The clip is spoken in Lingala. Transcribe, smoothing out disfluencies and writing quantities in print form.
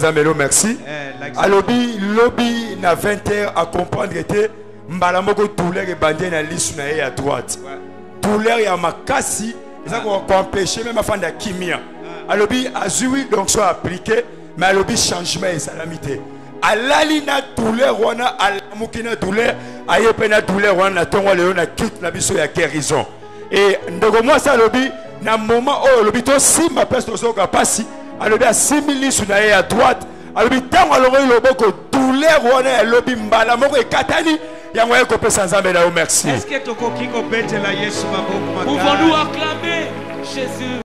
Zamelo merci. Alobi lobby na 20h à comprendre que mbalamoko douleur et bandé na liste na à droite. Douleur ya makasi, ça qu'on empêcher même afin de kimia. Alobi azui donc soit appliqué mais alobi changement et salamité. Alali na douleur wana alamuki na douleur ayepe na douleur wana tongo leo na quitte na biso ya guérison. Et ndoko moi ça alobi na moment où alobi to simba peste osoka pasi alobi a 6000 sur na à droite alobi tango alongo loboko douleur wana alobi mbala moko ekatani yango eko pesa nzambe na merci. Est-ce que tokoki ko betela Yesu maboko makala? Pouvons-nous acclamer Jésus?